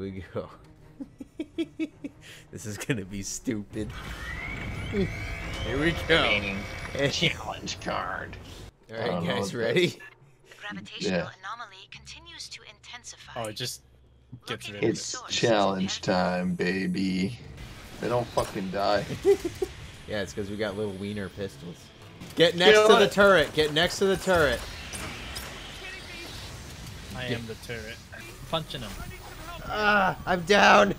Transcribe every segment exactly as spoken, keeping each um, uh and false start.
we go. This is gonna be stupid. Here we go. Challenge card. Alright, guys, ready? The gravitational Yeah. anomaly continues to intensify. Oh, it just gets rid of it. It's challenge time, baby. They don't fucking die. Yeah, it's because we got little wiener pistols. Get next Kill to the it. turret. Get next to the turret. I am the turret. I'm punching him. Ah, I'm down.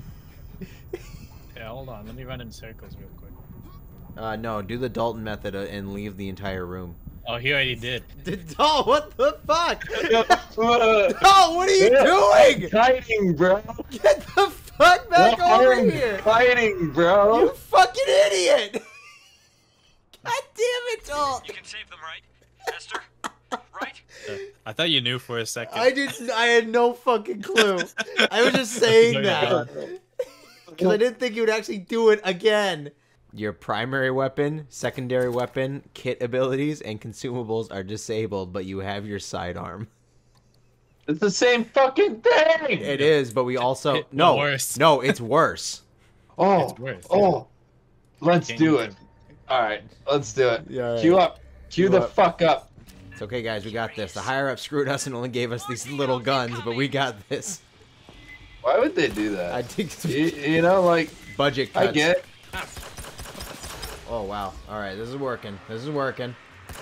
Yeah, hold on. Let me run in circles real quick. Uh, no, do the Dalton method uh, and leave the entire room. Oh, he already did. Oh, what the fuck? Oh, what are you doing? Fighting, bro. Get the fuck back over here. Fighting, bro. You fucking idiot. God damn it, Dalton. You can save them, right, Esther? Right? Uh, I thought you knew for a second. I didn't. I had no fucking clue. I was just saying No, that because I didn't think you would actually do it again. Your primary weapon, secondary weapon, kit abilities, and consumables are disabled, but you have your sidearm. It's the same fucking thing. It is, but we also It- no, worse. no, it's worse. Oh, It's worse. oh. Let's Can't do you it. All right, let's do it. Yeah, all right. Queue up. Queue Queue the up. fuck up. It's okay, guys. We got this. The higher up screwed us and only gave us these little guns, but we got this. Why would they do that? I think it's you, you know, like, budget cuts. I get it. Oh wow! All right, this is working. This is working.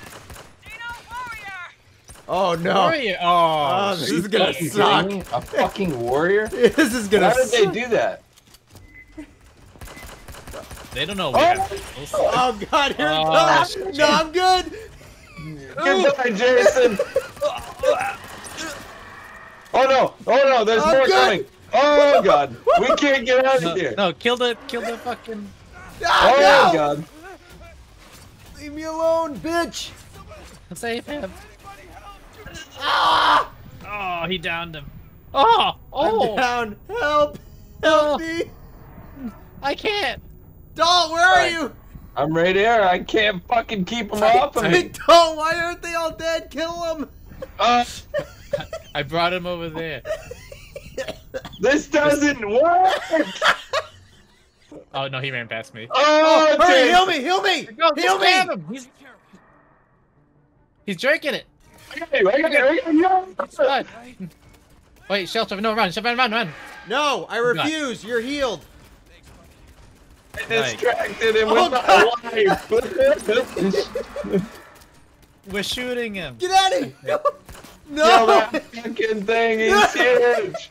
Oh no! Warrior. Oh, Oh, this shoot. is gonna Fucking suck. kidding me? A fucking warrior? This is gonna. How did they suck. do that? They don't know where. Oh. Oh god! Here Oh, it comes! shit. No, I'm good. Goodbye, Jason. Oh no! Oh no! There's I'm more good. coming. Oh god! We can't get out No, of here. no, kill the, kill the fucking. Ah, Oh no! god! Leave me alone, bitch! Save him. Ah! Oh, he downed him. Oh, oh, I'm down. Help! Help me! I can't. Doll, where are Alright. you? I'm right here. I can't fucking keep them off of me. Doll, why aren't they all dead? Kill them! Uh, I brought him over there. this doesn't work. Oh no, he ran past me. Oh, Hurry, Jason. heal me! Heal me! Go, Heal stab me! him. He's, he's drinking it. I got you, I got you, I got you. Run. Wait, shelter. No, run, run, run, run. No, I refuse. You're healed. I distracted him Oh, with my life. We're shooting him. Get out of here! Kill No! that fucking thing. He's huge.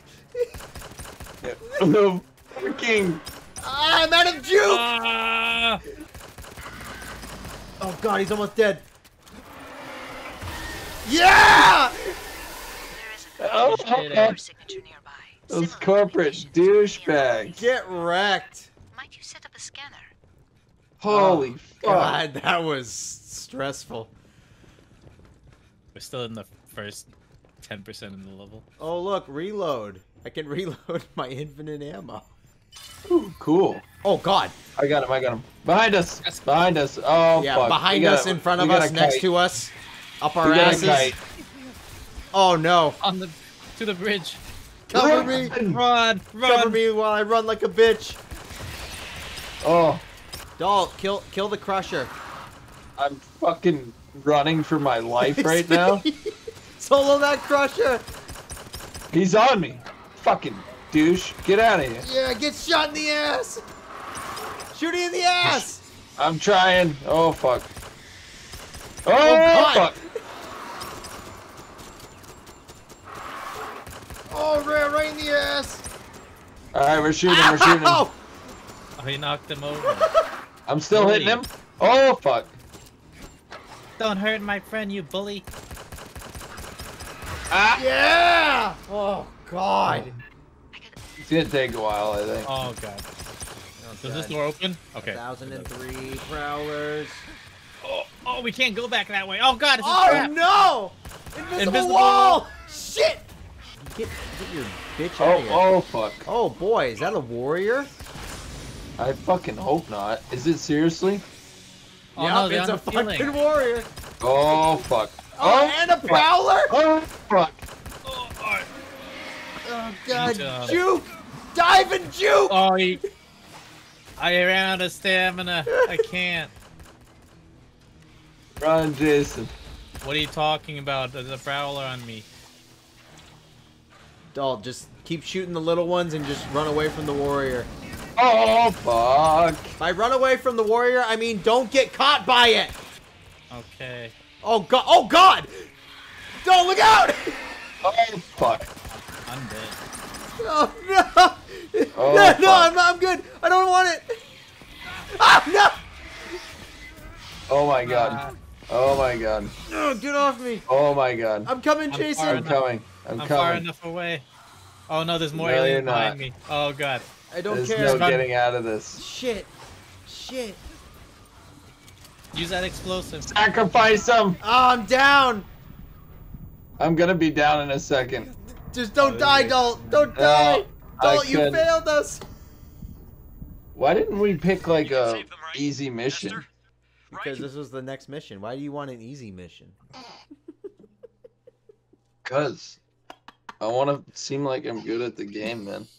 The fucking. Ah, I'm out of juke! Ah! Oh god, he's almost dead. Yeah! There is Oh, a signature nearby. those Similar corporate information to the douchebags. Get wrecked. Might you set up a scanner? Holy Oh, fuck. God, that was stressful. We're still in the first ten percent of the level. Oh look, reload. I can reload my infinite ammo. Ooh, cool. Oh god. I got him, I got him. Behind us. Behind us. Oh, Yeah, fuck. behind We us, got a- in front we of got us, a next kite. to us. Up our We got a asses. kite. Oh no. On the, to the bridge. Cover me. Run. Run, run. Cover me while I run like a bitch. Oh, Doll, kill kill the crusher. I'm fucking running for my life right now. Solo that crusher. He's on me. Fucking douche. Get out of here. Yeah, get shot in the ass. Shoot him in the ass. I'm trying. Oh, fuck. Oh, God. fuck. Oh, right, right in the ass. Alright, we're shooting, we're shooting him. Ow! Oh, he knocked him over. I'm still hitting him. Oh, fuck. Don't hurt my friend, you bully. Ah! Yeah! Oh, God. It's gonna take a while, I think. Oh god. Does this God. door open? Okay. one thousand three prowlers. Oh, oh, we can't go back that way. Oh god, it's a Oh, trap. no! Invisible, Invisible wall! wall. Shit! Get, get your bitch out Oh, of here. oh, fuck. Oh, boy, is that a warrior? I fucking hope not. Is it seriously? Oh, Yep, no, they're it's on a the ceiling. fucking warrior. Oh, fuck. Oh, and a fuck. prowler? Oh, fuck. Oh, alright. Uh, Oh god, Uh, juke! Dive and juke! Oh, he... I ran out of stamina. I can't. Run, Jason. What are you talking about? There's a prowler on me. Doll, just keep shooting the little ones and just run away from the warrior. Oh, fuck. By run away from the warrior, I mean don't get caught by it! Okay. Oh god, oh god! Doll, look out! Oh, fuck. I'm dead. Oh no! Oh, no, no, fuck. I'm, not, I'm good. I don't want it. Ah, no! Oh, my God. Oh, my God. No, get off me. Oh, my God. I'm coming, I'm Jason. far I'm enough. coming. I'm, I'm far coming. enough away. Oh no, there's more No, aliens you're not. behind me. Oh god. I don't There's care. no getting out of this. Shit. Shit. Use that explosive. Sacrifice him! Oh, I'm down. I'm gonna be down in a second. Just don't Oh, die, okay. Dolt. Don't No, die. I Dolt, you couldn't. failed us. Why didn't we pick like You can a save them, right, easy mission? Esther? Because Right? this was the next mission. Why do you want an easy mission? Cause I want to seem like I'm good at the game, man.